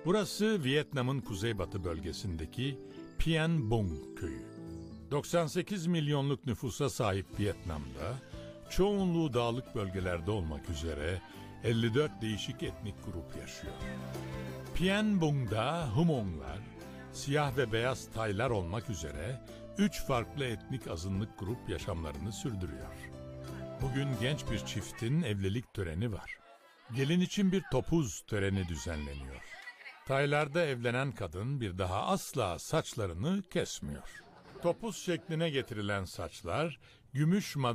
Burası Vietnam'ın kuzeybatı bölgesindeki Bien Bung köyü. 98 milyonluk nüfusa sahip Vietnam'da, çoğunluğu dağlık bölgelerde olmak üzere 54 değişik etnik grup yaşıyor. Bien Bung'da Hmonglar, siyah ve beyaz Taylar olmak üzere 3 farklı etnik azınlık grup yaşamlarını sürdürüyor. Bugün genç bir çiftin evlilik töreni var. Gelin için bir topuz töreni düzenleniyor. Taylarda evlenen kadın bir daha asla saçlarını kesmiyor. Topuz şekline getirilen saçlar gümüş